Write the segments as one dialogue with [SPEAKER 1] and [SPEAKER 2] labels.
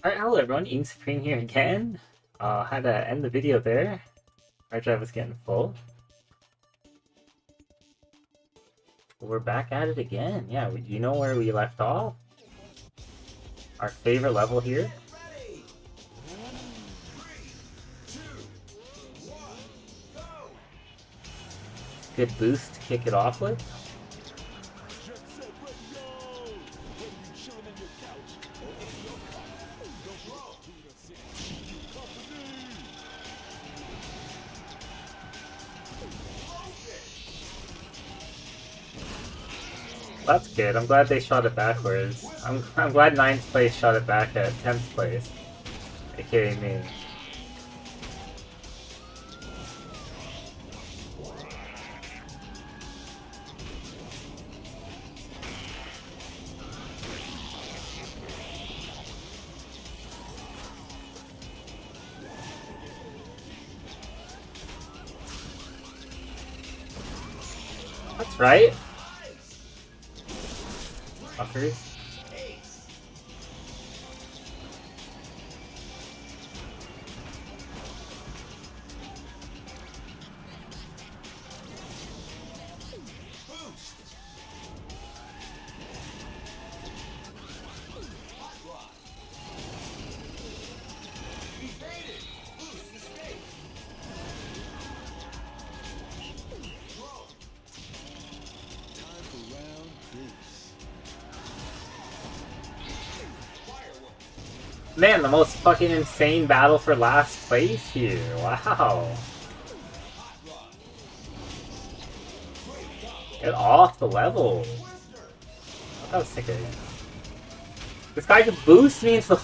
[SPEAKER 1] Alright, hello everyone, Ing Supreme here again. Had to end the video there. Our drive was getting full. We're back at it again. Yeah, you know where we left off? Our favorite level here. Good boost to kick it off with. That's good. I'm glad they shot it backwards. I'm glad 9th place shot it back at 10th place. AKA me. That's right. Fuckers. Man, the most fucking insane battle for last place here. Wow. Get off the level. That was sick of it. This guy could boost me into the...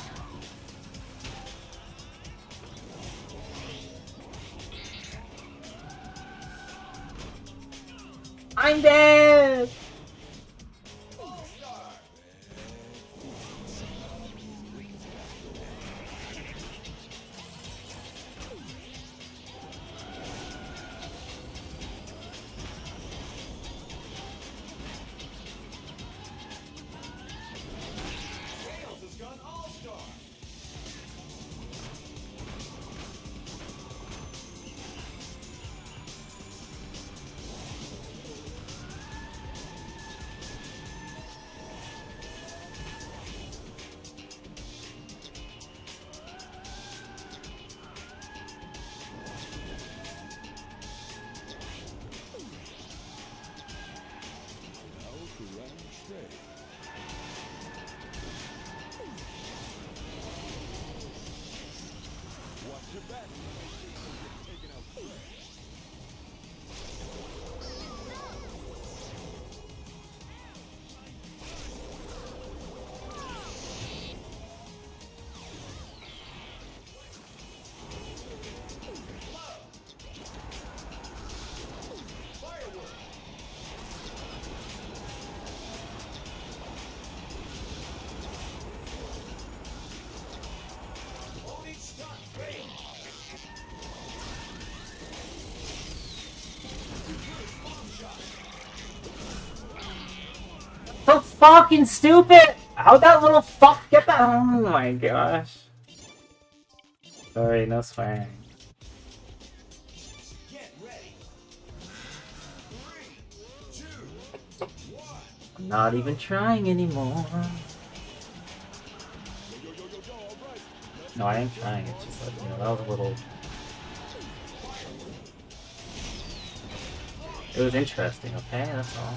[SPEAKER 1] I'm dead! So fucking stupid! How'd that little fuck get that? Oh my gosh. Sorry, no swearing. I'm not even trying anymore. No, I am trying. It's just like, you know, that was a little... It was interesting, okay? That's all.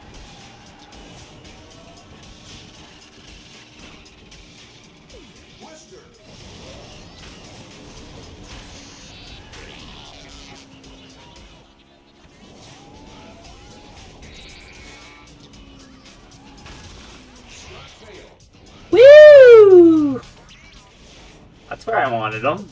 [SPEAKER 1] Woo! That's where I wanted them.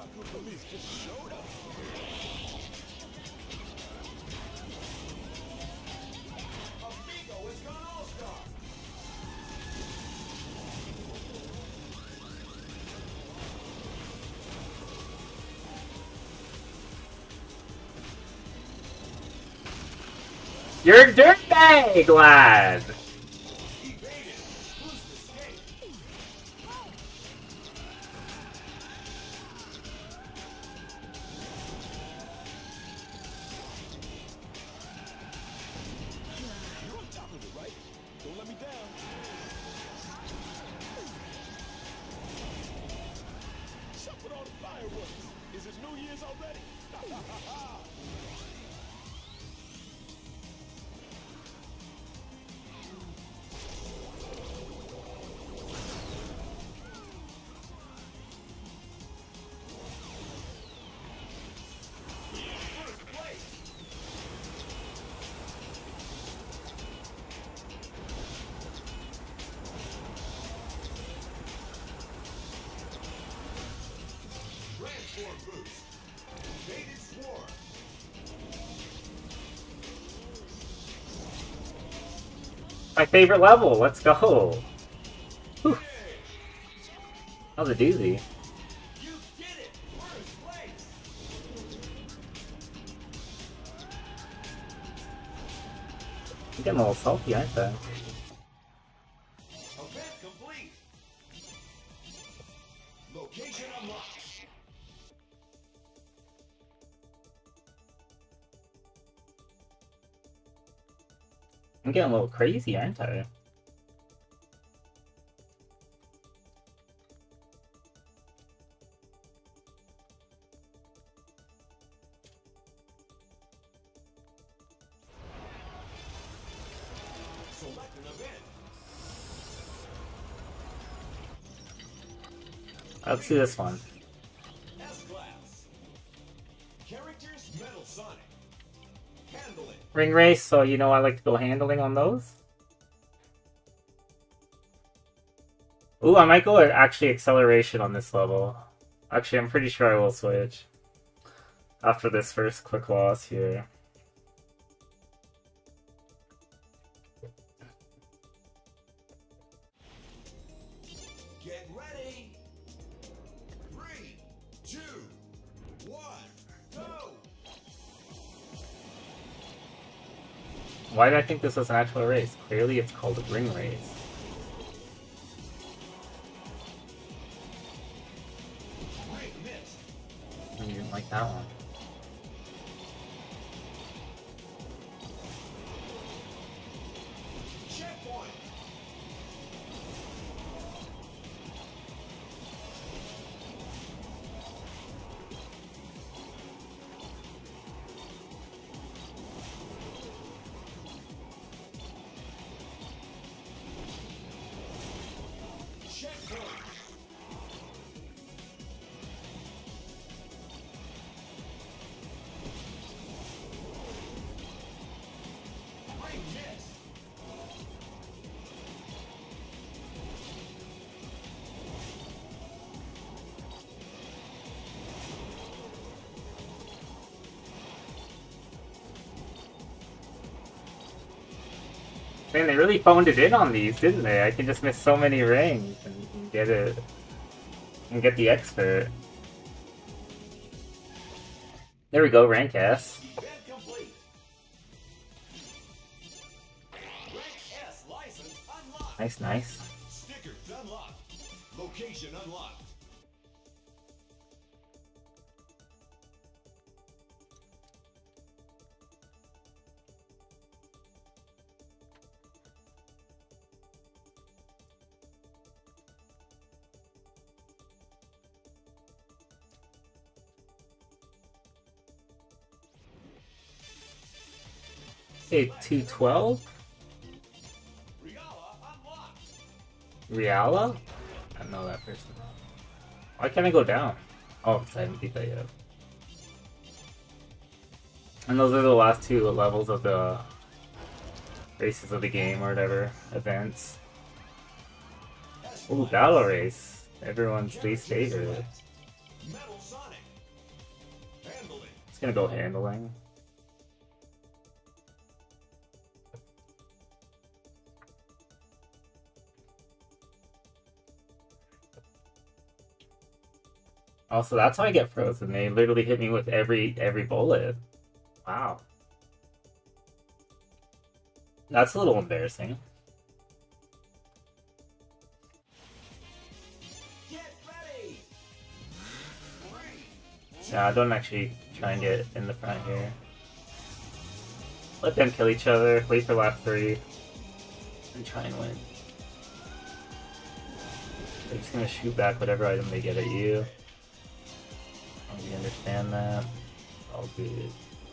[SPEAKER 1] You're a dirtbag, lad! My favorite level, let's go! Whew. That was a doozy. I'm getting a little salty, aren't I? I'm getting a little crazy, aren't I? Let's do this one. Ring race, so you know I like to go handling on those. Ooh, I might go actually acceleration on this level. Actually, I'm pretty sure I will switch after this first quick loss here.
[SPEAKER 2] Get ready. 3, 2, 1, go.
[SPEAKER 1] Why did I think this was an actual race? Clearly it's called a ring race. I didn't like that one.
[SPEAKER 2] Checkpoint.
[SPEAKER 1] Man, they really phoned it in on these, didn't they? I can just miss so many rings and get it and get the expert. There we go, rank S. Nice, nice.
[SPEAKER 2] Stickers unlocked. Location unlocked.
[SPEAKER 1] Okay, 212? Riala? I don't know that person. Why can't I go down? Oh, because I haven't beat that yet. And those are the last two levels of the races of the game or whatever, events. Ooh, battle race. Everyone's least favorite.
[SPEAKER 2] Metal Sonic.
[SPEAKER 1] It's gonna go handling. Also, that's how I get frozen. They literally hit me with every bullet. Wow. That's a little embarrassing.
[SPEAKER 2] Get ready.
[SPEAKER 1] Yeah, don't actually try and get in the front here. Let them kill each other, wait for lap 3, and try and win. They're just gonna shoot back whatever item they get at you. You understand that? All good.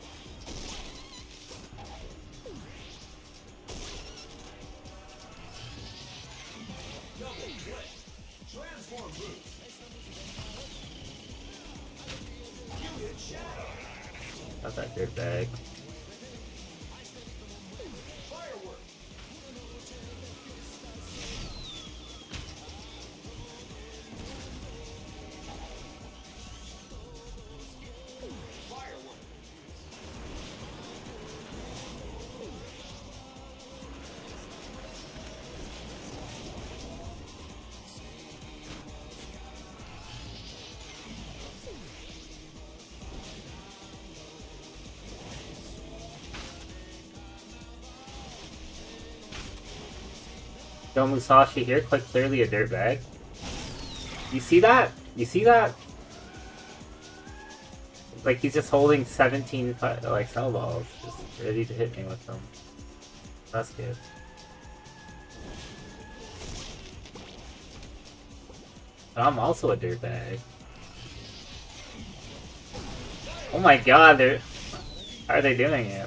[SPEAKER 2] Double click. Transform boost. You hit shadow.
[SPEAKER 1] Got that good bag.
[SPEAKER 2] Firework. Firework.
[SPEAKER 1] Yo, Musashi here, quite clearly a dirtbag. You see that? You see that? Like, he's just holding 17 like cell balls, just ready to hit me with them. That's good. But I'm also a dirtbag. Oh my god, they're... How are they doing it?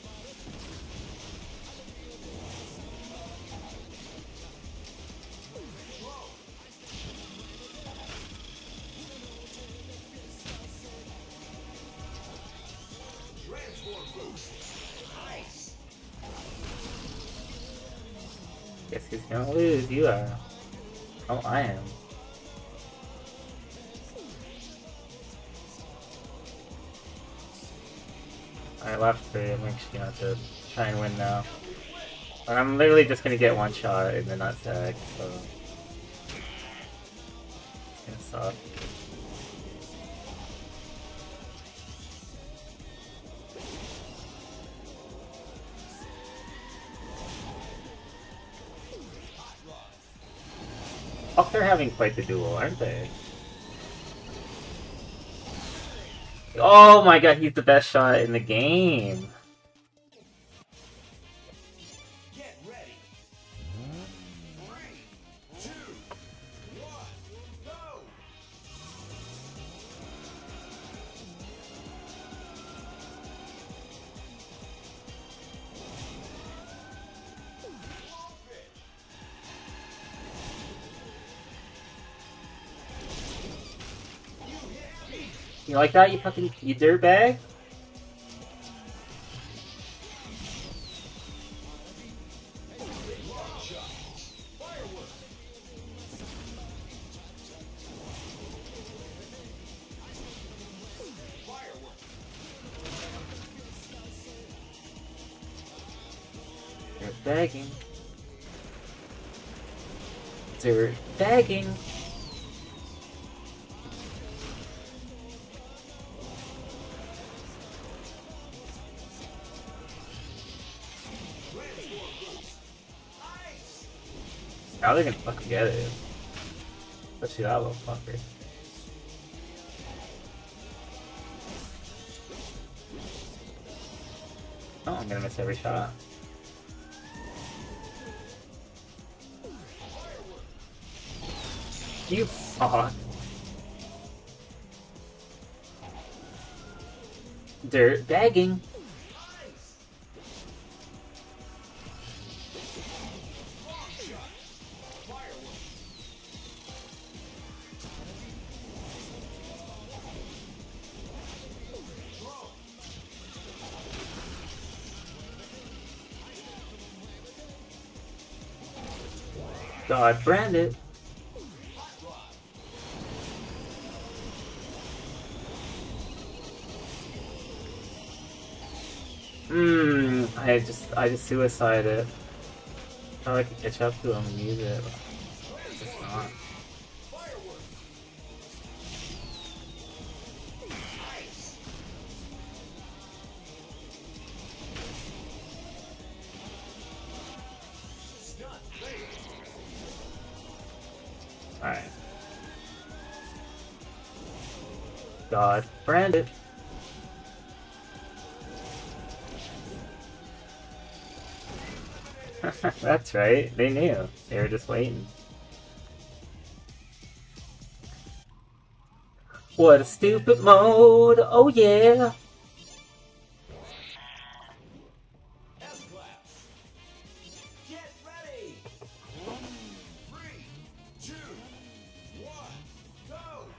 [SPEAKER 2] Transform boost. Nice.
[SPEAKER 1] Guess he's gonna lose, you are. Oh, I am. Alright, left 3, I'm actually gonna have to try and win now. But I'm literally just gonna get one shot in the nutsack, so... It's gonna suck. Oh, they're having quite the duel, aren't they? Oh my god, he's the best shot in the game!
[SPEAKER 2] Get ready. 3, 2, 1, go.
[SPEAKER 1] You like that, you dirtbag? They're begging. They're begging. Now they're gonna fucking get it. Especially that little fucker. Oh, I'm gonna miss every shot. You fuck. Dirt bagging. God, brand it. I just suicided. Thought I could catch up to him and use it. It's not. Alright. God, branded. That's right, they knew. They were just waiting. What a stupid mode! Oh yeah!
[SPEAKER 2] Get ready. 3, 2, 1, go.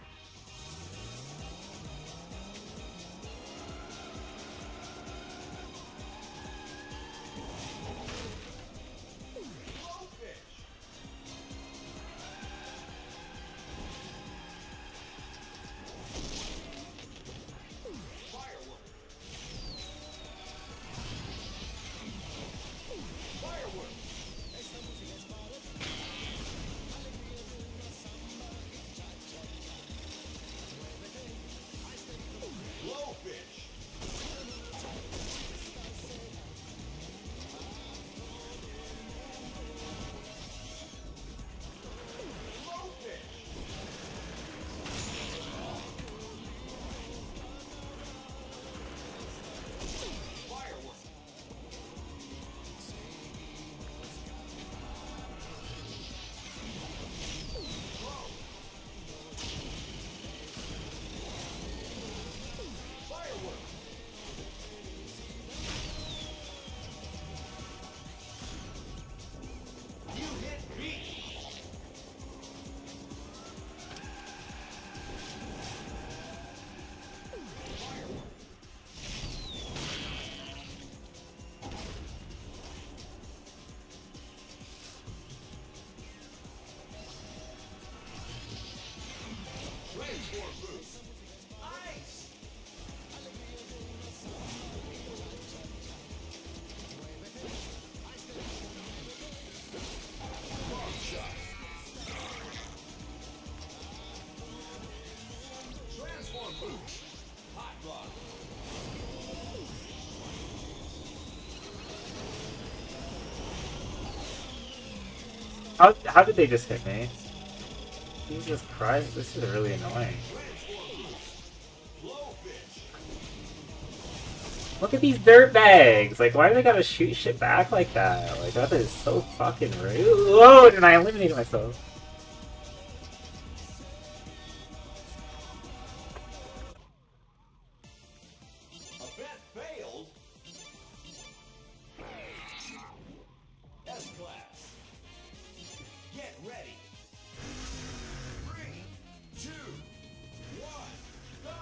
[SPEAKER 1] How did they just hit me? Jesus Christ, this is really annoying. Look at these dirt bags! Like, why do they gotta shoot shit back like that? Like, that is so fucking rude. Whoa, and I eliminated myself.
[SPEAKER 2] Event failed. S-Class. Get ready. 3, 2, 1, go!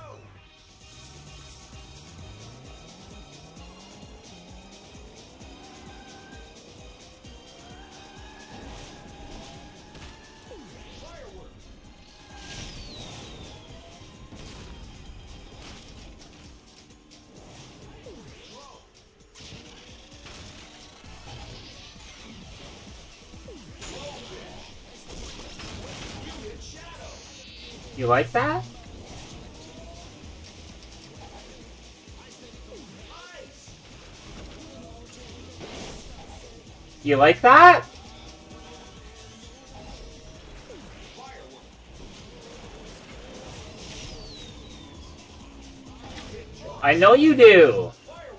[SPEAKER 1] You like that? You like that? I know you do!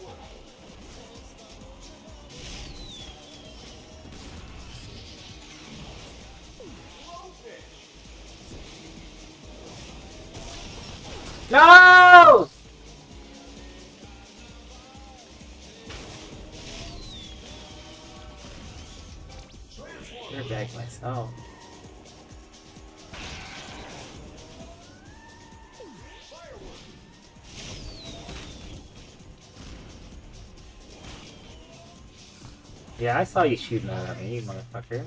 [SPEAKER 1] No! You're back myself. Yeah, I saw you shooting that at me, you motherfucker.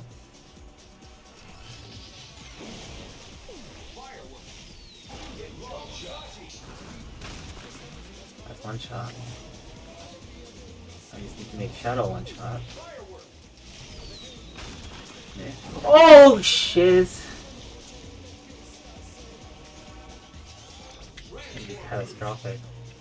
[SPEAKER 1] That's one shot. I just need to make Shadow one shot. Yeah. Oh shit! It'd be catastrophic.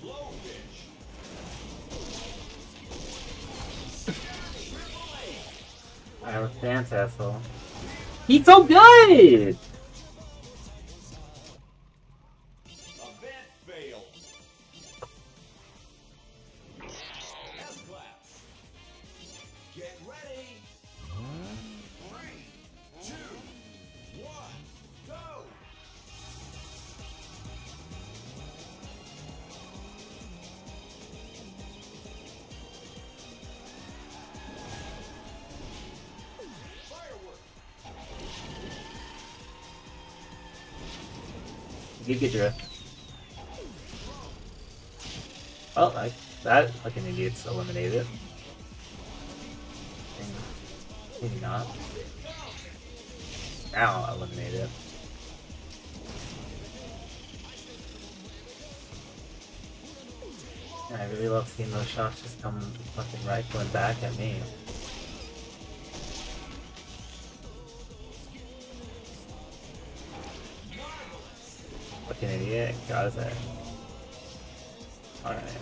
[SPEAKER 1] I have a fantastic. He's so good!
[SPEAKER 2] Event failed. S-class. Get ready. 3, 2, 1, go. Firework.
[SPEAKER 1] Giga Drift. Oh, that fucking idiot's eliminated. Maybe not. Now eliminated. I really love seeing those shots just come fucking rifling back at me. Fucking idiot, got it. Alright.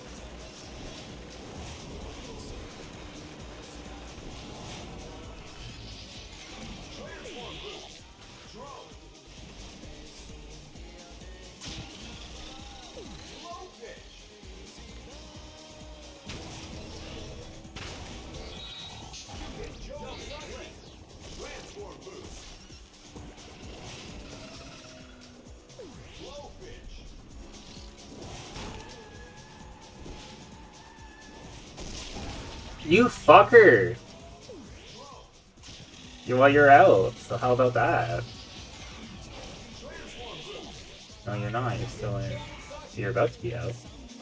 [SPEAKER 1] You fucker! You're out, so how about that? No, you're not, you're still in. You're about to be out.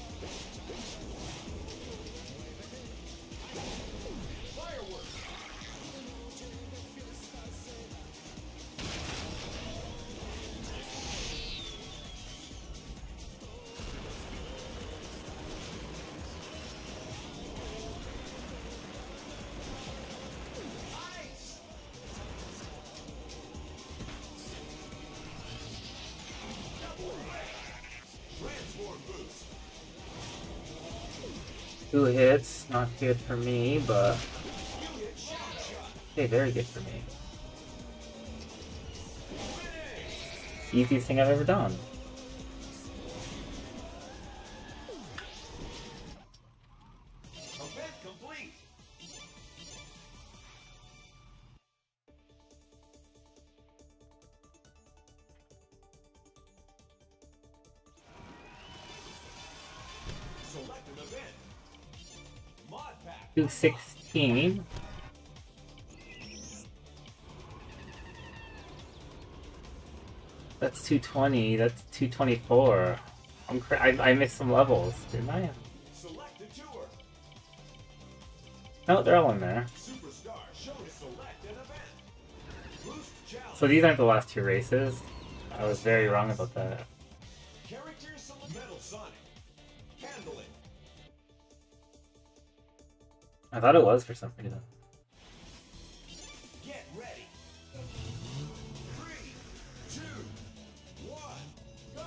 [SPEAKER 1] Two hits, not good for me, but hey, very good for me. Easiest thing I've ever done.
[SPEAKER 2] Event complete. Select an event. Mod pack.
[SPEAKER 1] 216. That's 220. That's 224. I missed some levels, didn't I?
[SPEAKER 2] Select a tour.
[SPEAKER 1] No, they're all in there.
[SPEAKER 2] Superstar. Show to select an event. Boost challenge.
[SPEAKER 1] So these aren't the last two races. I was very wrong about that.
[SPEAKER 2] Characters select. Metal Sonic. Handle it.
[SPEAKER 1] I thought it was for some reason.
[SPEAKER 2] Get ready. 3, 2, 1, go.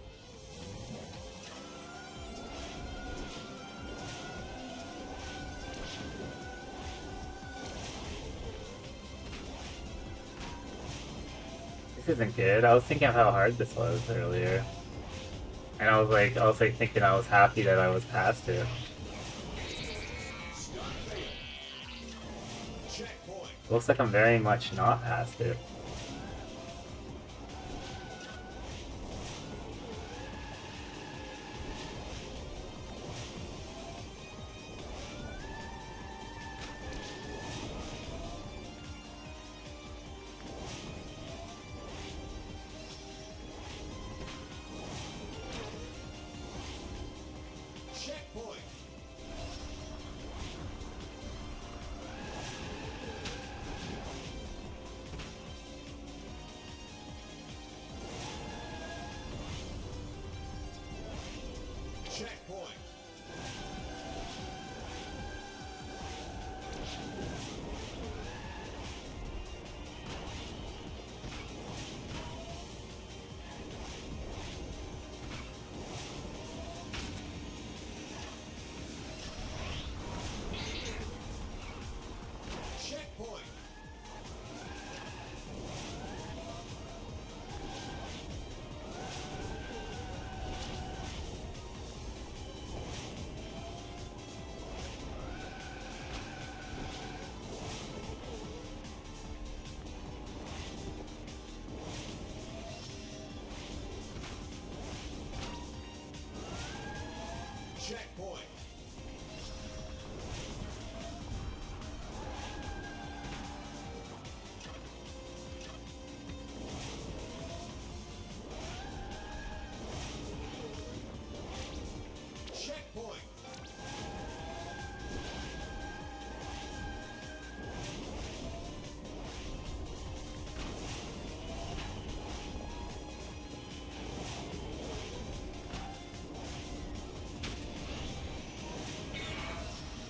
[SPEAKER 1] This isn't good. I was thinking of how hard this was earlier. And I was like thinking I was happy that I was past it.
[SPEAKER 2] Stun fail. Checkpoint.
[SPEAKER 1] Looks like I'm very much not past it.
[SPEAKER 2] Checkpoint.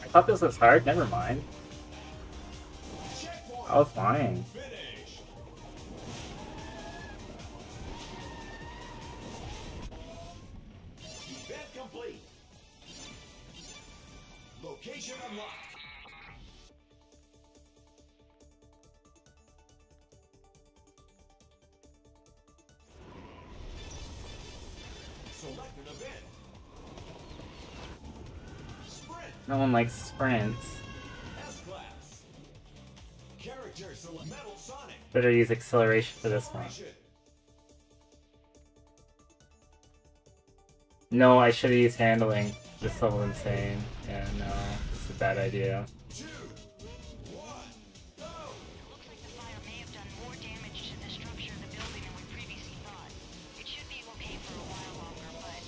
[SPEAKER 1] I thought this was hard. Never mind.
[SPEAKER 2] Checkpoint.
[SPEAKER 1] I was lying.
[SPEAKER 2] Finish. Event complete. Location unlocked. Select an event. Sprint.
[SPEAKER 1] No one likes sprints.
[SPEAKER 2] S-Class. Character select. Metal Sonic.
[SPEAKER 1] Better use acceleration for this one.
[SPEAKER 2] Operation.
[SPEAKER 1] No, I should have used handling. This level insane. Yeah, no. This is a bad idea.
[SPEAKER 2] 2, 1, go!
[SPEAKER 3] Looks like the fire may have done more damage to the structure of the building than we previously thought. It should be okay for a while longer, but...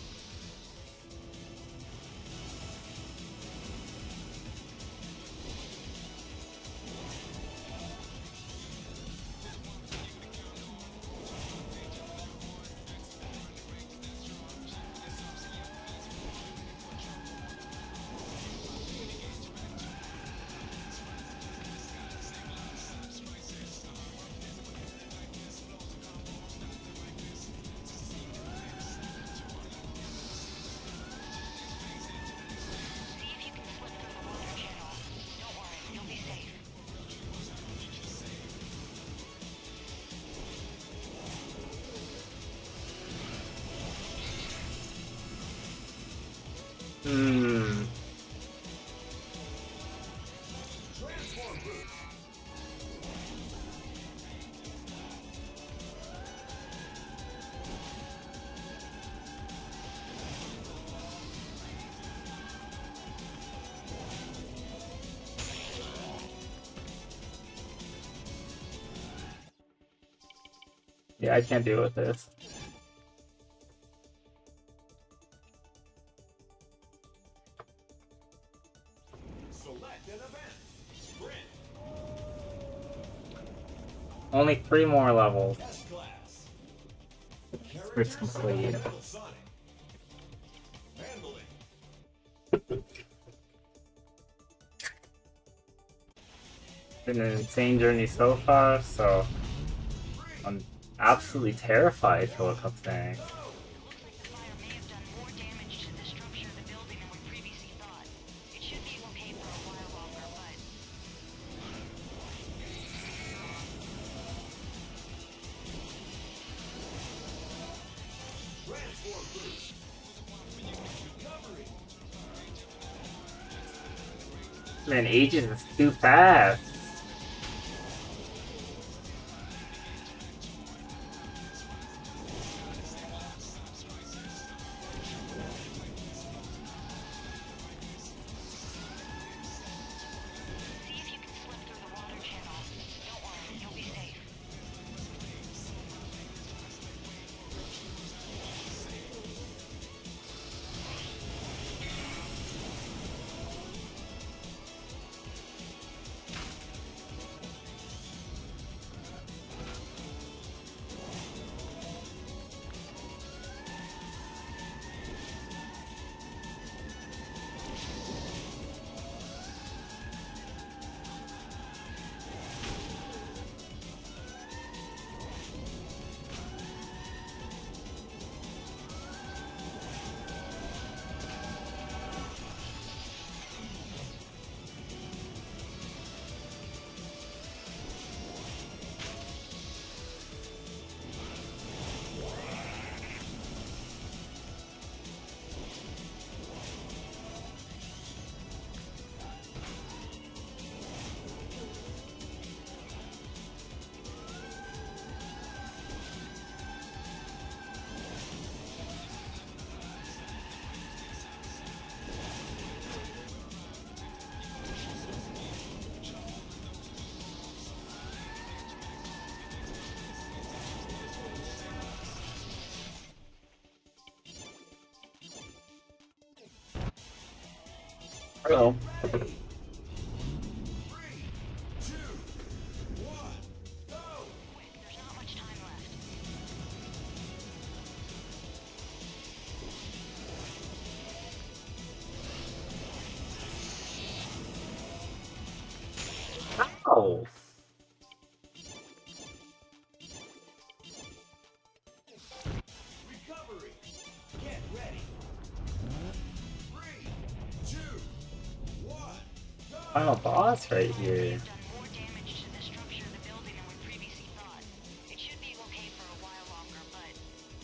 [SPEAKER 3] See if you can slip through the water channel. Don't worry, you'll be safe.
[SPEAKER 1] Hmm.
[SPEAKER 2] Transform boost.
[SPEAKER 1] Yeah, I can't deal with this.
[SPEAKER 2] Select an event. Sprint.
[SPEAKER 1] Only 3 more levels.
[SPEAKER 2] S-Class.
[SPEAKER 1] Sprint's complete.
[SPEAKER 2] Metal Sonic. Handling.
[SPEAKER 1] Been an insane journey so far, so I'm absolutely terrified for what comes next.
[SPEAKER 3] Looks like the fire may have done more damage to the structure of the building than we previously thought. It should be okay for a while longer, but...
[SPEAKER 2] Transform boost. Recovery.
[SPEAKER 1] Man, ages is too fast.
[SPEAKER 3] See if you can slip through the water channel. Don't worry, you'll be safe.
[SPEAKER 1] Uh-oh.
[SPEAKER 2] 3, 2, 1, go!
[SPEAKER 3] Quick, there's not much time left.
[SPEAKER 2] recovery. Get ready. 3, 2, 1, go!
[SPEAKER 1] Final boss right
[SPEAKER 3] We
[SPEAKER 1] here.
[SPEAKER 3] have done more damage to the structure of the building than we previously thought. It should be okay for a while longer, but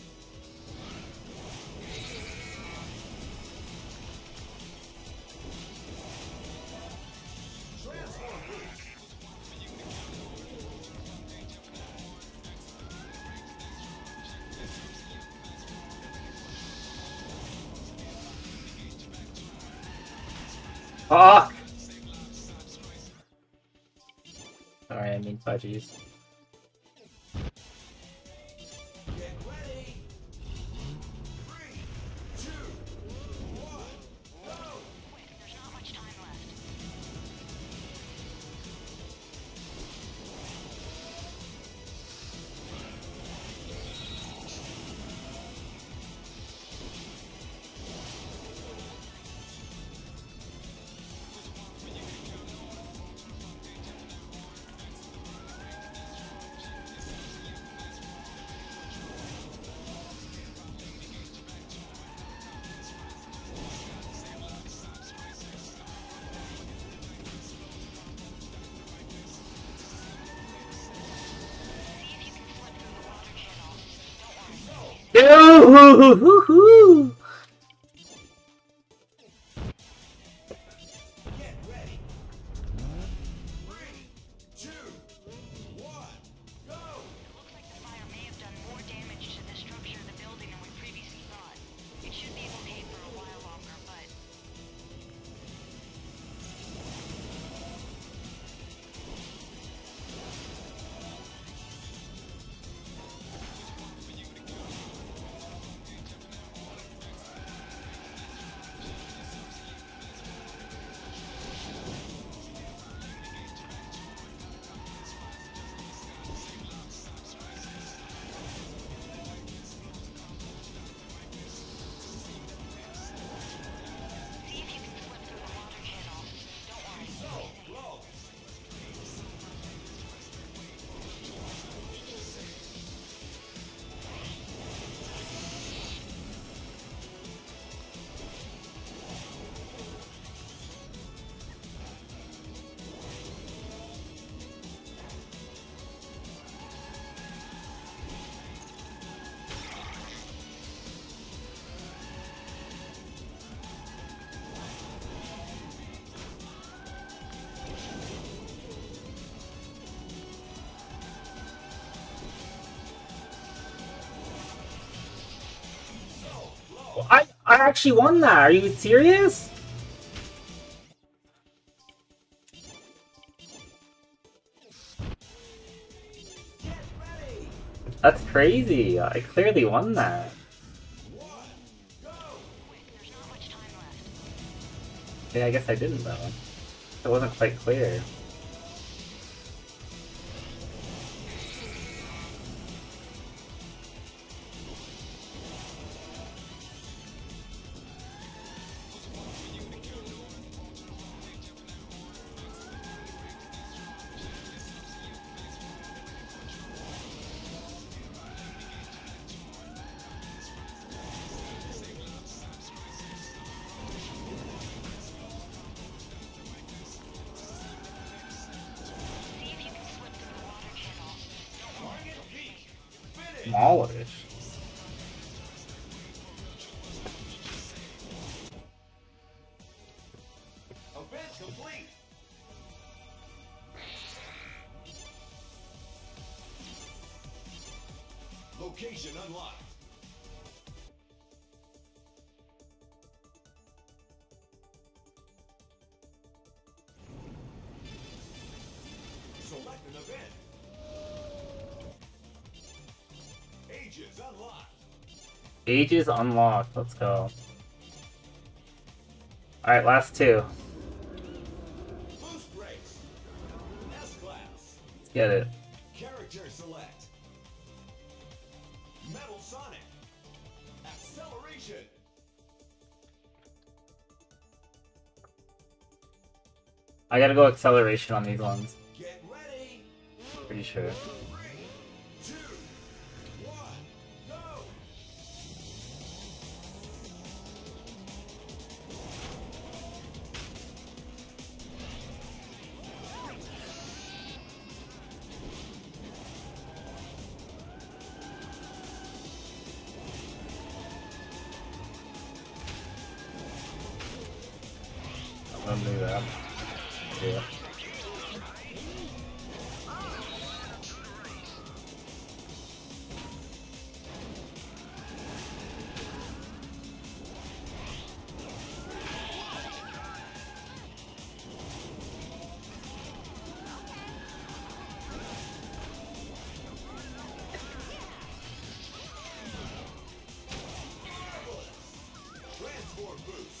[SPEAKER 2] Transform boost.
[SPEAKER 1] Fuck! Sorry, I mean fudgies.
[SPEAKER 2] Get ready. 3, 2, 1, go!
[SPEAKER 3] quick, there's not much time left. See if you can slip through the water channel. Don't worry.
[SPEAKER 1] Yoo-hoo-hoo-hoo-hoo!
[SPEAKER 2] Get ready. 3, 2, 1, go!
[SPEAKER 3] It looks like the fire may have done more damage to the structure of the building than we previously thought. It should be okay for a while longer, but see if you can slip through the water channel. Don't worry. Stay safe.
[SPEAKER 2] Low.
[SPEAKER 1] I actually won that. Are you serious?
[SPEAKER 2] Get ready.
[SPEAKER 1] That's crazy. I clearly won that.
[SPEAKER 2] 1, go!
[SPEAKER 3] Quick, there's not much time left.
[SPEAKER 1] Yeah, I guess I didn't though. It wasn't quite clear.
[SPEAKER 3] See if you can slip through the water channel. Don't worry.
[SPEAKER 2] Target peak. Finish.
[SPEAKER 1] Smallish.
[SPEAKER 2] Event complete. Location unlocked. Select an event. Ages unlocked.
[SPEAKER 1] Ages unlocked. Let's go. Alright, last two.
[SPEAKER 2] Boost race. S-Class.
[SPEAKER 1] Let's get it.
[SPEAKER 2] Character select. Metal Sonic. Acceleration.
[SPEAKER 1] I gotta go acceleration on these ones.
[SPEAKER 2] Get ready.
[SPEAKER 1] Pretty sure.
[SPEAKER 2] 3, 2, 1, go!
[SPEAKER 1] Someone knew that. Yeah.
[SPEAKER 2] Transform boost.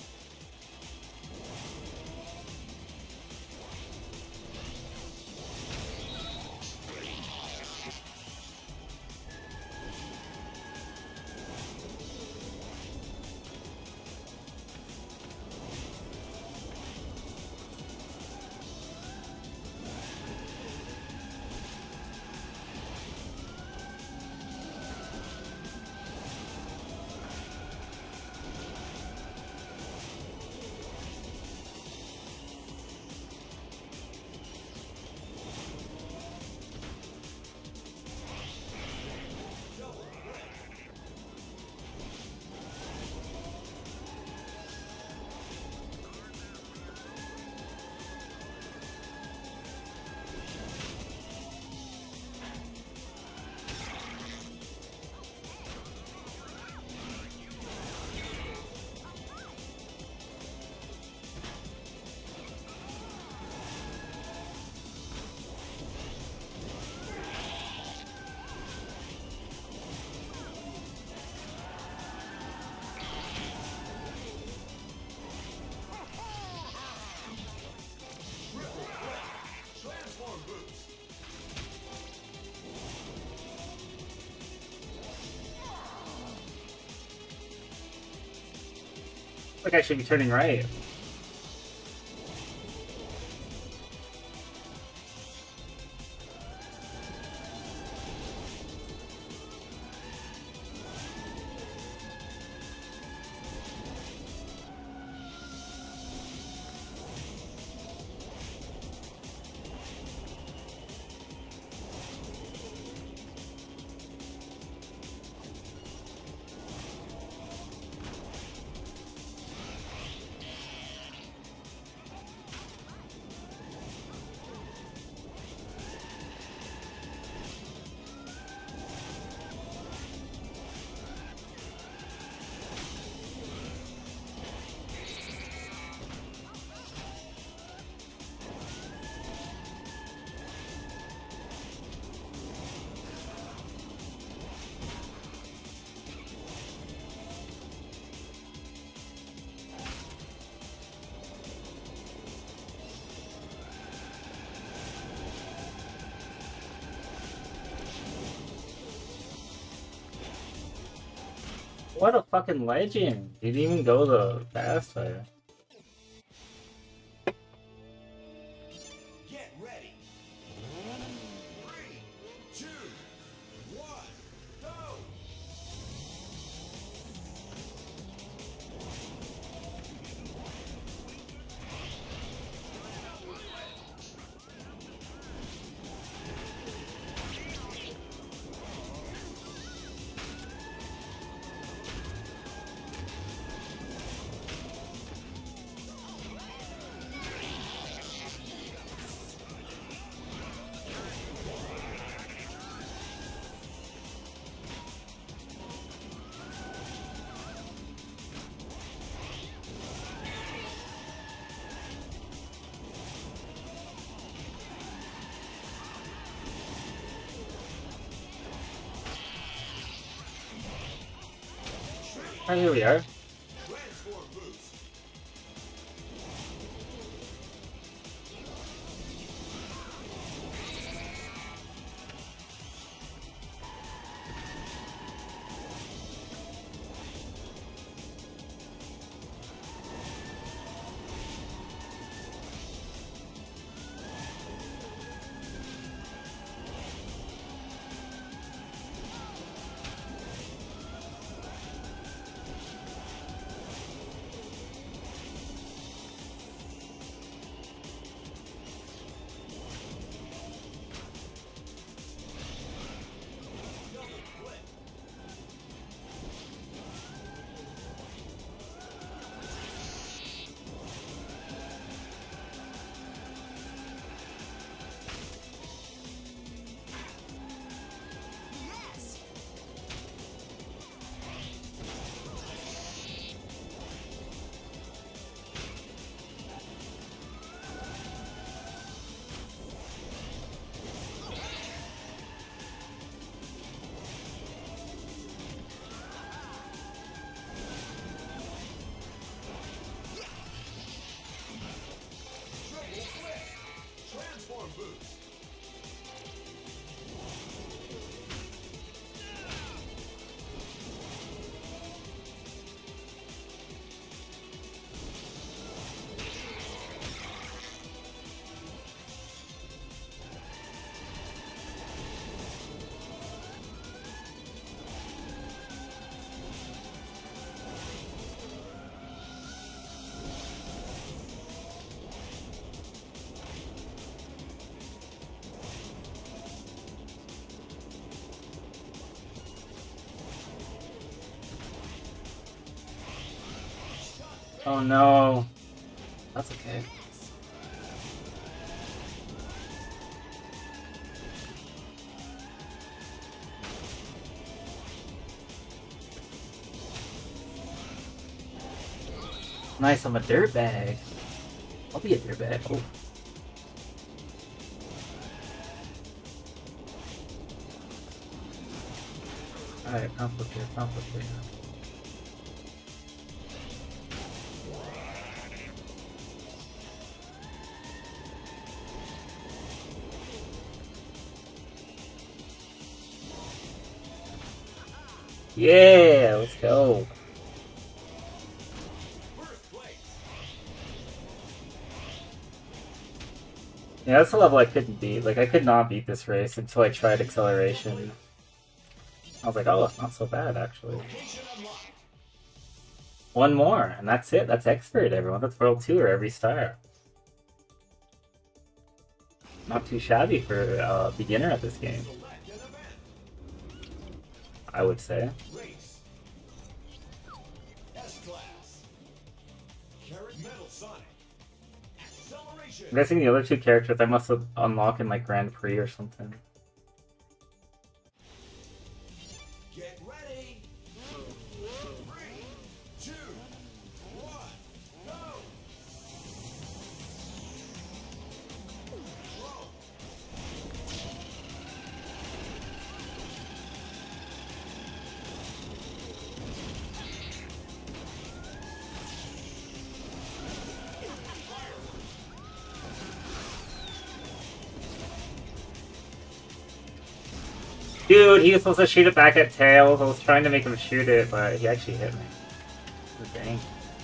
[SPEAKER 2] Transform boost.
[SPEAKER 1] Like I should be turning right. What a fucking legend! He didn't even go the fast way.
[SPEAKER 2] Get ready. 3, 2, 1, go!
[SPEAKER 1] Oh, here we are.
[SPEAKER 2] Transform boost.
[SPEAKER 1] Oh no. That's okay. Nice, I'm a dirtbag. I'll be a dirtbag. Oh. Alright, conflict here, conflict here. Yeah, let's go. Yeah, that's a level I couldn't beat. Like, I could not beat this race until I tried acceleration. I was like, oh, it's not so bad, actually. One more, and that's it. That's expert, everyone. That's World Tour every star. Not too shabby for a beginner at this game, I would say. I'm guessing the other two characters I must have unlocked in like Grand Prix or something.
[SPEAKER 2] Get ready. 3, 2, 1, go.
[SPEAKER 1] Dude, he was supposed to shoot it back at Tails. I was trying to make him shoot it, but he actually hit me. Dang.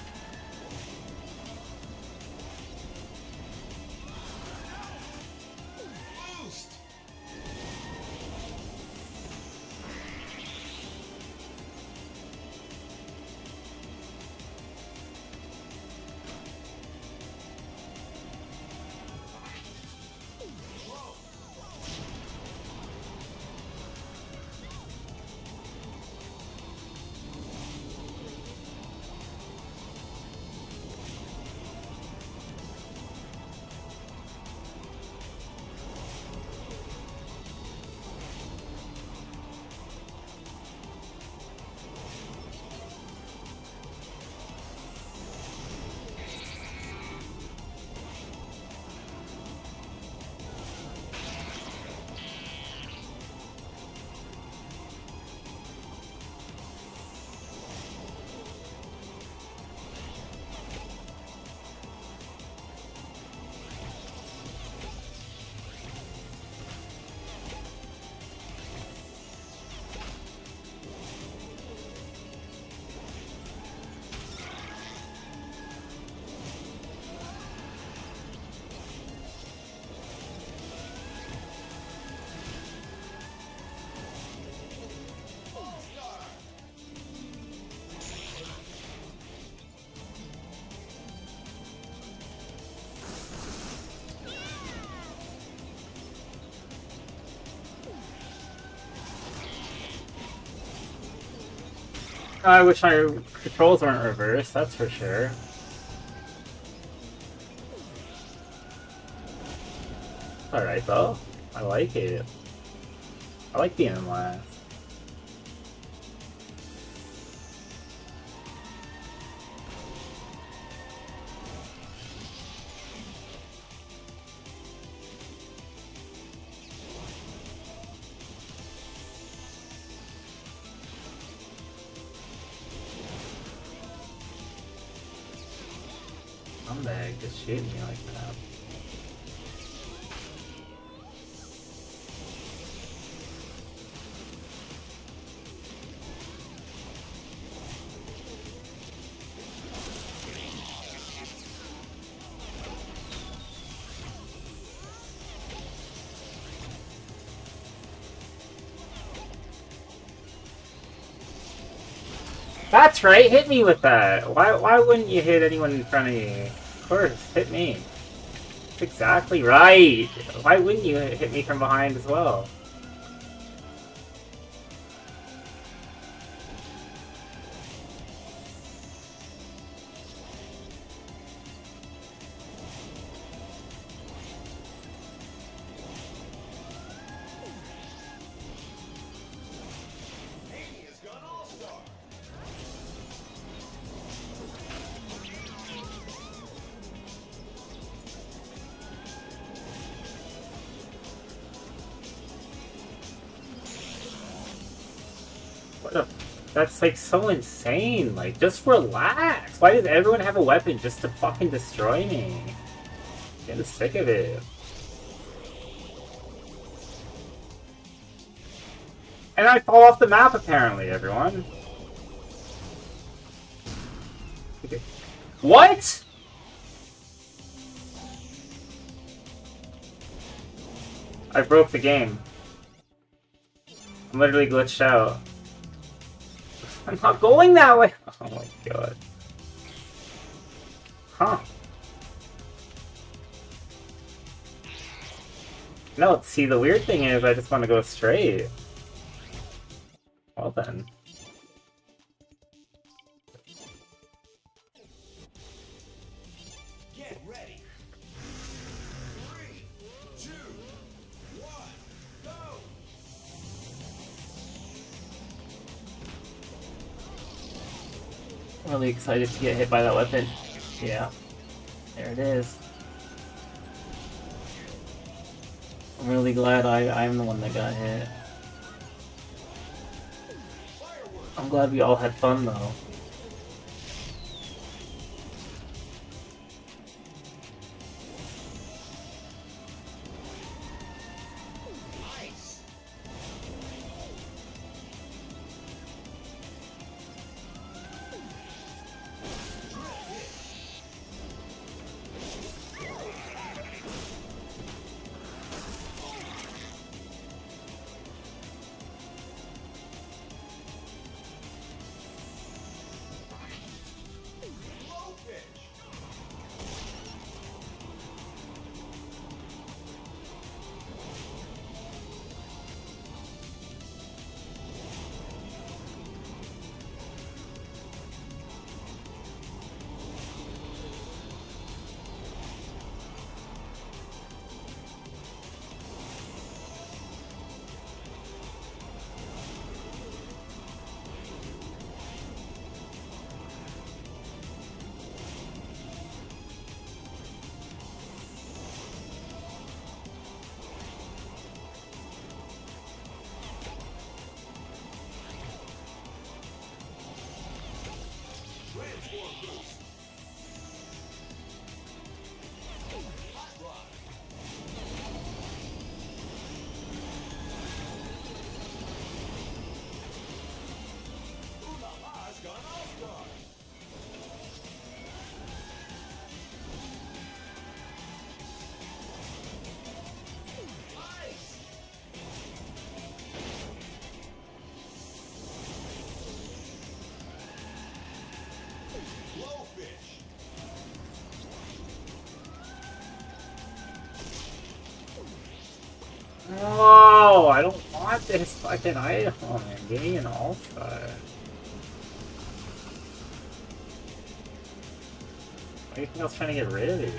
[SPEAKER 1] I wish my controls weren't reversed, that's for sure. Alright though. I like it. I like being in last. Scumbag just shoot me like that. That's right, hit me with that! Why wouldn't you hit anyone in front of you? Of course, hit me. That's exactly right! Why wouldn't you hit me from behind as well? What a... That's like so insane. Like, just relax. Why does everyone have a weapon just to fucking destroy me? I'm getting sick of it. And I fall off the map apparently, everyone. Okay. What? I broke the game. I'm literally glitched out. I'm not going that way! Oh my god. Huh. No, see, the weird thing is I just want to go straight. Well then.
[SPEAKER 2] Get ready. 3, 2, 1, go!
[SPEAKER 4] I'm really excited to get hit by that weapon. Yeah. There it is. I'm really glad I'm the one that got hit. I'm glad we all had fun though.
[SPEAKER 1] No, I don't want this fucking item. Give me an all-star. Why do you think I was trying to get rid of it?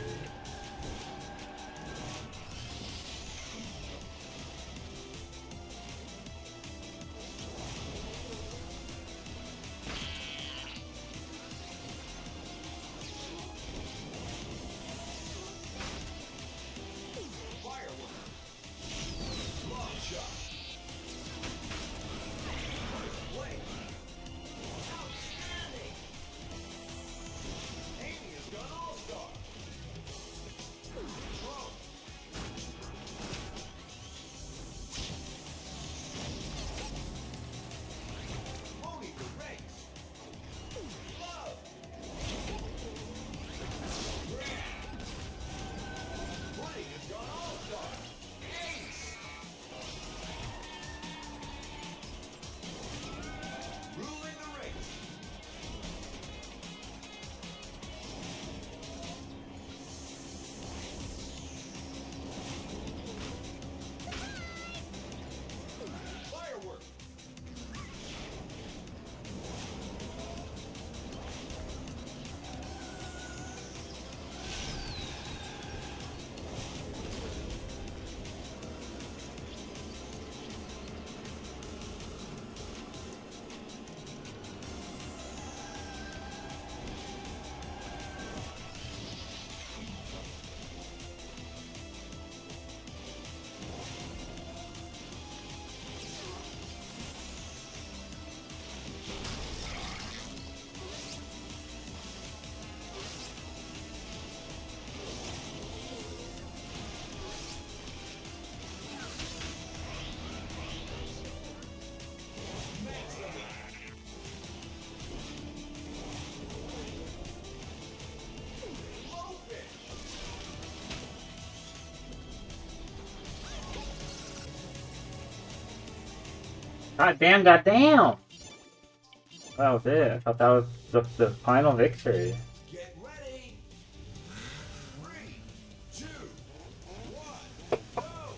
[SPEAKER 1] Goddamn, goddamn! That was it. I thought that was the final victory.
[SPEAKER 2] Get ready. 3, 2, 1, go.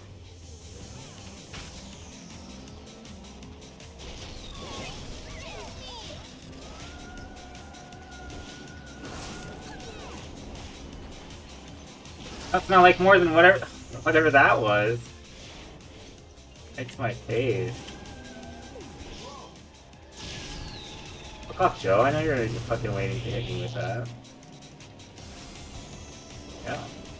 [SPEAKER 1] That's not like more than whatever that was. It's my face. Fuck off, Joe. I know you're fucking waiting to hit me with that. Yeah.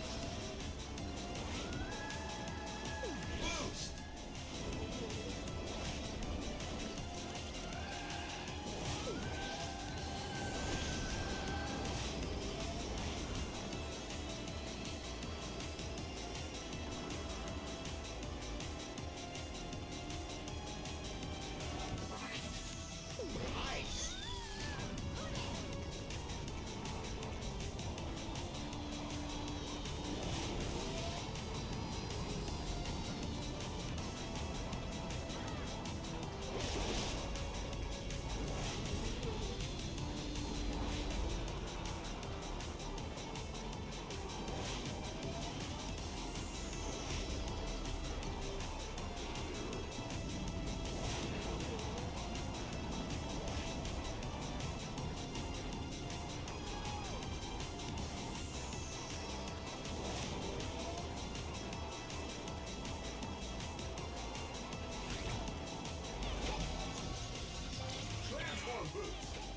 [SPEAKER 2] Transform boost.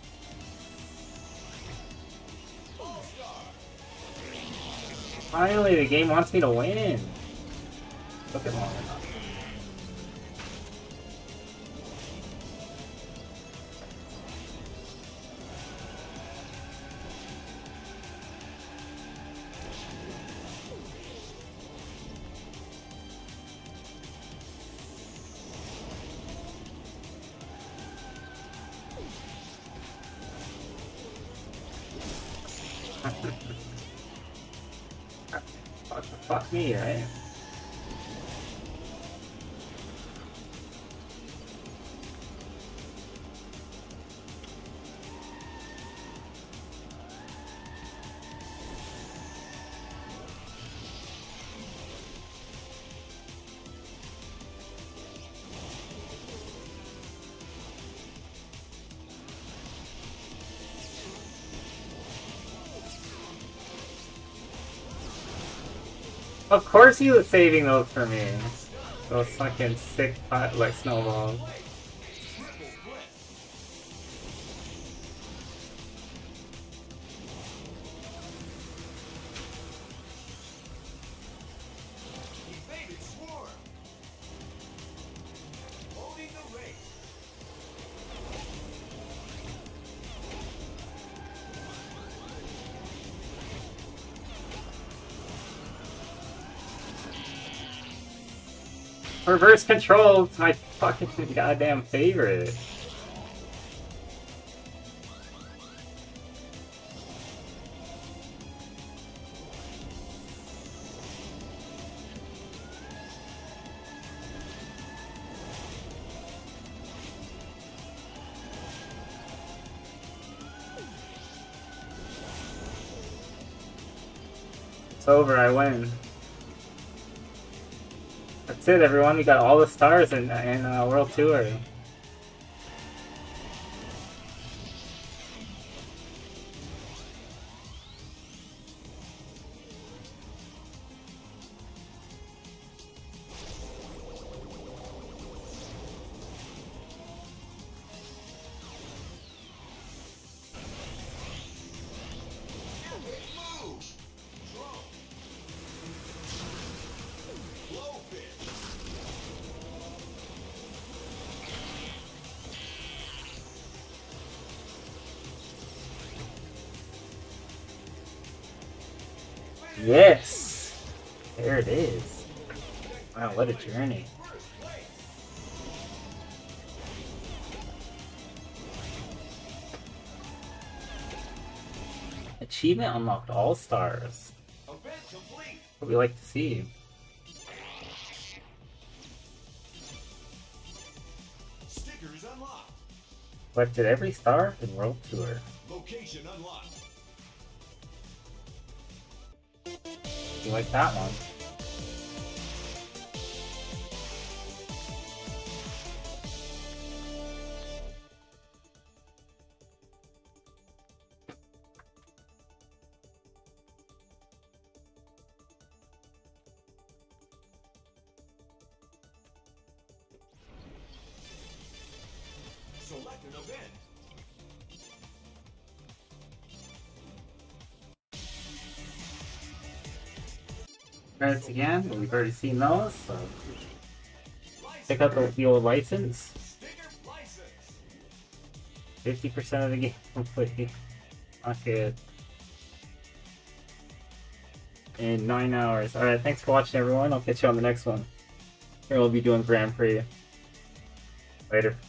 [SPEAKER 2] All-star.
[SPEAKER 1] Finally, the game wants me to win. Took it long enough. Fuck me, right? Of course he was saving those for me. Those fucking sick, like, snowballs.
[SPEAKER 2] Triple flip. Evaded swarm. Holding the race.
[SPEAKER 1] Reverse control is my fucking goddamn favorite. It's over, I win. That's it, everyone. We got all the stars in World Tour.
[SPEAKER 2] Move. Drone. Blowfish.
[SPEAKER 1] Yes! There it is. Wow, what a journey.
[SPEAKER 2] First place.
[SPEAKER 1] Achievement unlocked all stars.
[SPEAKER 2] Event complete.
[SPEAKER 1] What we like to see. Collected every star in World Tour.
[SPEAKER 2] Location unlocked.
[SPEAKER 1] You like that one?
[SPEAKER 2] Select an event.
[SPEAKER 1] Credits again, but we've already seen those, so check
[SPEAKER 2] License.
[SPEAKER 1] out the old license.
[SPEAKER 2] Sticker license.
[SPEAKER 1] 50% of the game complete. Not good. In 9 hours. Alright, thanks for watching everyone. I'll catch you on the next one. Here we'll be doing Grand Prix. Later.